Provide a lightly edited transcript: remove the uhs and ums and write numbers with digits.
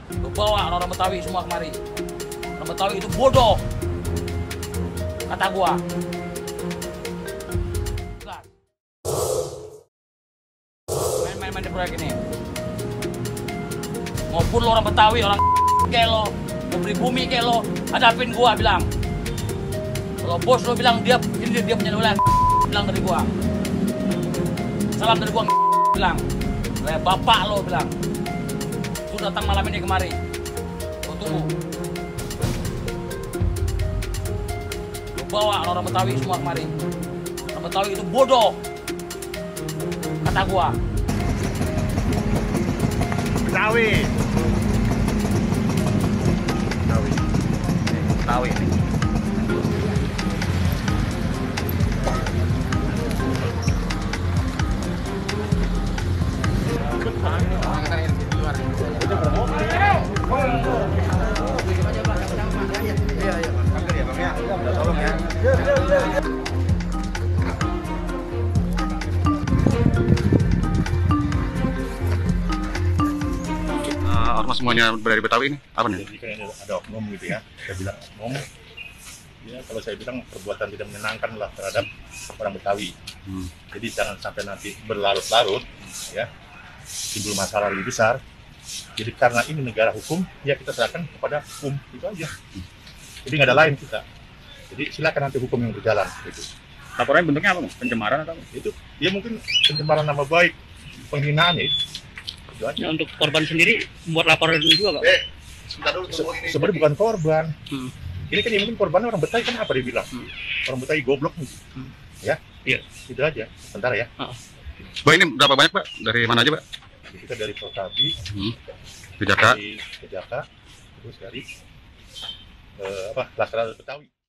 Lu bawa orang Betawi semua kemari. Orang Betawi itu bodoh, kata gua. Main-main di proyek ini. Maupun lo orang Betawi, orang kayak lo, mau beli bumi kayak lo, hadapin gua bilang. Kalau bos lo bilang dia punya wilayah, bilang dari gua. Salam dari gua bilang. Kayak bapak lo bilang. Sudah datang malam ini kemari. Lo tunggu. Lo bawa orang Betawi semua kemari. Orang Betawi itu bodoh, kata gua. Betawi. Betawi nih. Ormas semuanya berada di Betawi ini apa nih? Jadi kayaknya ada oknum gitu ya. Saya bilang oknum. Ya kalau saya bilang perbuatan tidak menyenangkan lah terhadap orang Betawi. Jadi jangan sampai nanti berlarut-larut ya. Timbul masalah lebih besar. Jadi karena ini negara hukum, ya kita serahkan kepada hukum itu aja. Jadi nggak ada lain kita. Jadi silakan nanti hukum yang berjalan. Gitu. Laporannya bentuknya apa? Pencemaran atau? Itu ya mungkin pencemaran nama baik, penghinaan ya. Ya, untuk korban sendiri membuat laporan juga, Pak? Sebentar dulu. Sebenarnya bukan korban. Ini kan yang mungkin korbannya orang Betawi kan apa dia bilang? Orang Betawi goblok nih. Ya? Iya. Itu aja. Sebentar ya. Pak, ini berapa banyak, Pak? Dari mana aja, Pak? Kita dari Protabi, Kejaka. dari Kejaka, terus dari Laskar Betawi.